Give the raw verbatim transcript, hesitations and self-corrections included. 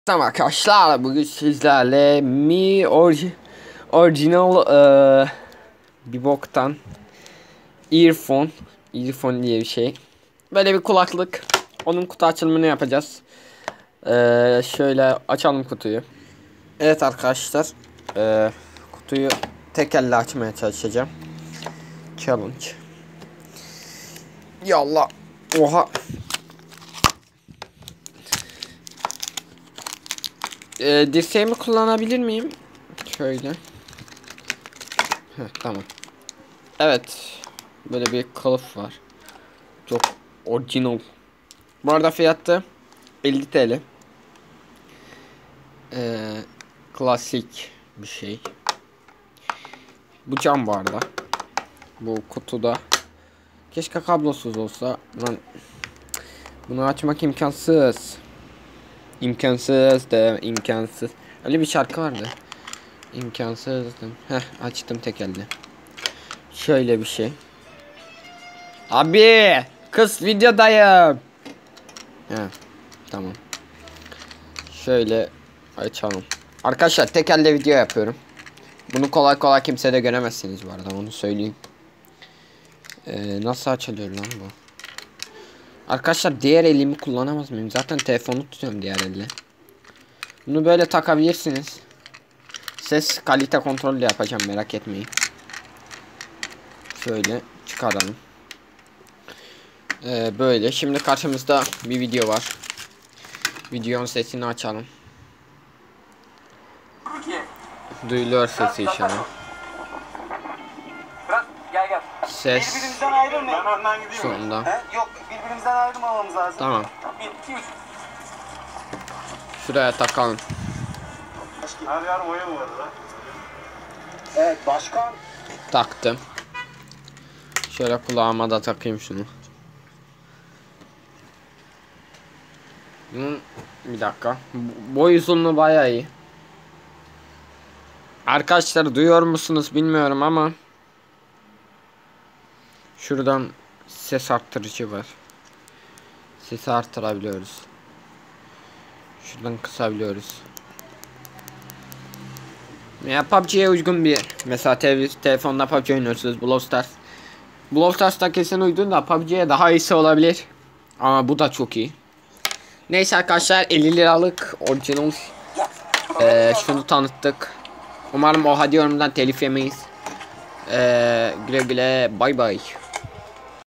Tamam arkadaşlar, bugün sizlerle Mi orji, Original e, bir boktan earphone earphone diye bir şey. Böyle bir kulaklık. Onun kutu açılımını yapacağız. E, şöyle açalım kutuyu. Evet arkadaşlar, e, kutuyu tek elle açmaya çalışacağım. Challenge. Yallah. Oha. E, dirseğimi kullanabilir miyim? Şöyle. Heh, tamam. Evet. Böyle bir kılıf var. Çok orijinal. Bu arada fiyatı elli TL. Ee, klasik bir şey. Bu cam bu arada. Bu kutuda. Keşke kablosuz olsa. Lan. Bunu açmak imkansız. İmkansız da imkansız. Öyle bir şarkı vardı. İmkansızdım. Heh, açtım tek elde. Şöyle bir şey. Abi, kız videodayım. He, tamam. Şöyle açalım. Arkadaşlar tek elde video yapıyorum. Bunu kolay kolay kimse de göremezsiniz bu arada, onu söyleyeyim. Ee, nasıl açılıyor lan bu? Arkadaşlar diğer elimi kullanamaz mıyım? Zaten telefonu tutuyorum diğer elle. Bunu böyle takabilirsiniz. Ses kalite kontrolü yapacağım, merak etmeyin. Şöyle çıkaralım. Ee, böyle şimdi karşımızda bir video var. Videonun sesini açalım. Duyuluyor sesi inşallah. Gel gel. Ses Birbirimizden ayrılmayalım. Ben önden gideyim. sonunda. He? Yok, birbirimizden ayrılmamamız lazım. Tamam. bir, iki, üç. Şuraya takalım. Her yer boya mı var lan? Evet, başkan. Taktım. Şöyle kulağıma da takayım şunu. Bunun bir dakika. Boy uzunluğu bayağı iyi. Arkadaşlar duyuyor musunuz bilmiyorum ama şuradan ses arttırıcı var. Sesi arttırabiliyoruz. Şuradan kısabiliyoruz. Ya P U B G'ye uygun bir, mesela te telefonda P U B G oynuyorsunuz, Brawl Stars. Brawl Stars'ta kesin uygun da P U B G'ye daha iyisi olabilir. Ama bu da çok iyi. Neyse arkadaşlar, elli liralık orijinal ee, şunu tanıttık. Umarım o hadi yorumdan telif yemeyiz. Ee, güle güle, bay bay.